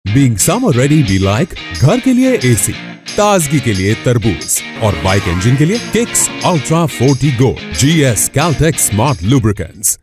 Being summer ready be like घर के लिए AC, ताजगी के लिए तरबूज और बाइक इंजन के लिए Kixx Ultra 40 Go GS Caltex Smart Lubricants।